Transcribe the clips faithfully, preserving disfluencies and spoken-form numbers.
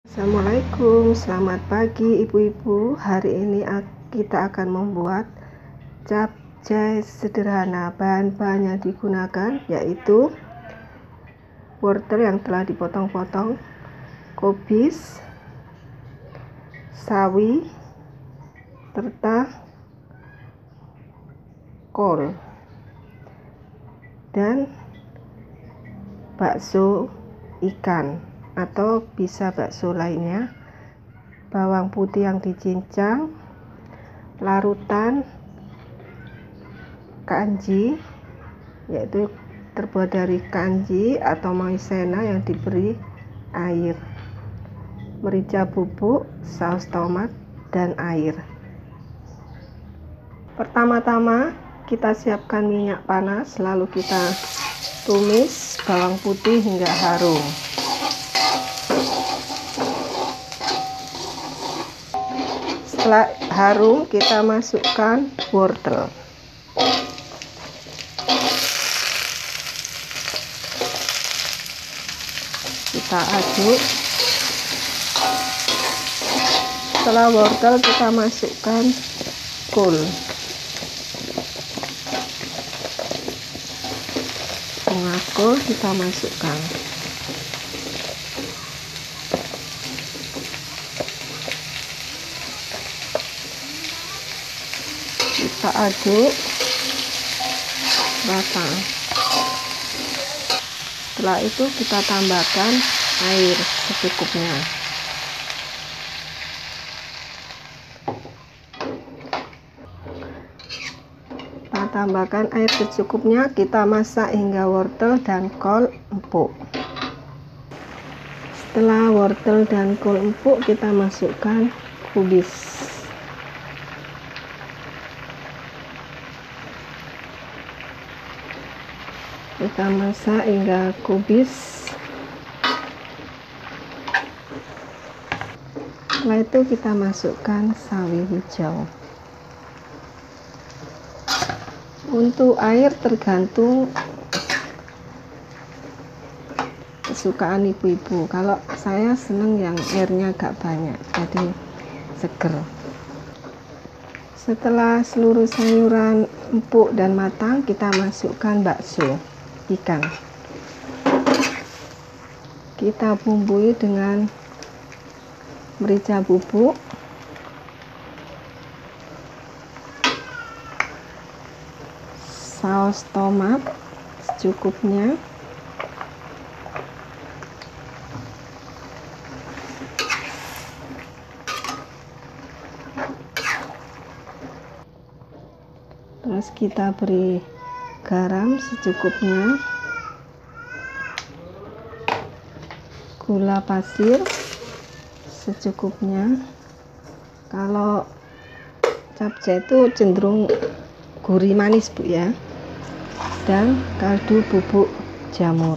Assalamualaikum, selamat pagi ibu-ibu. Hari ini kita akan membuat capcay sederhana. Bahan-bahan yang digunakan yaitu wortel yang telah dipotong-potong, kubis, sawi, serta kol, dan bakso ikan atau bisa bakso lainnya, bawang putih yang dicincang, larutan kanji yaitu terbuat dari kanji atau maizena yang diberi air, merica bubuk, saus tomat, dan air. Pertama-tama kita siapkan minyak panas, lalu kita tumis bawang putih hingga harum. Setelah harum, kita masukkan wortel. Kita aduk. Setelah wortel, kita masukkan kol. Setengah kol kita masukkan. Kita aduk rata. Setelah itu kita tambahkan air secukupnya. Kita tambahkan air secukupnya. Kita masak hingga wortel dan kol empuk. Setelah wortel dan kol empuk, kita masukkan kubis. Kita masak hingga kubis. Setelah itu kita masukkan sawi hijau. Untuk air tergantung kesukaan ibu-ibu. Kalau saya seneng yang airnya agak banyak, jadi seger. Setelah seluruh sayuran empuk dan matang, kita masukkan bakso ikan. Kita bumbui dengan merica bubuk, saus tomat secukupnya, terus kita beri garam secukupnya, gula pasir secukupnya. Kalau capcay itu cenderung gurih manis bu ya, dan kaldu bubuk jamur.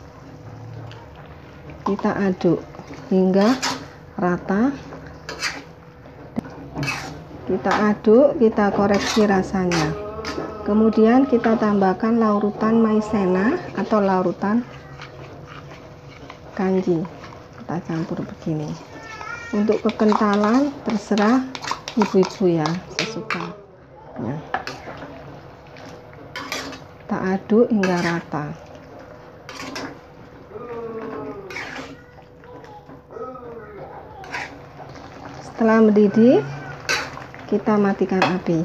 Kita aduk hingga rata. Kita aduk, kita koreksi rasanya. Kemudian kita tambahkan larutan maizena atau larutan kanji. Kita campur begini. Untuk kekentalan terserah ibu-ibu ya, sesukanya. Kita aduk hingga rata. Setelah mendidih, kita matikan api.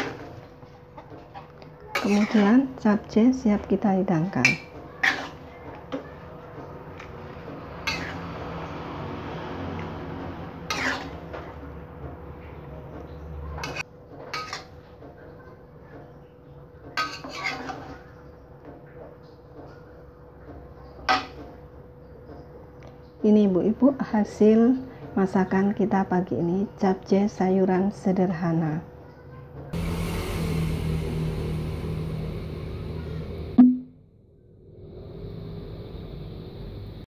Kemudian capcay siap kita hidangkan. Ini ibu-ibu hasil masakan kita pagi ini, capcay sayuran sederhana.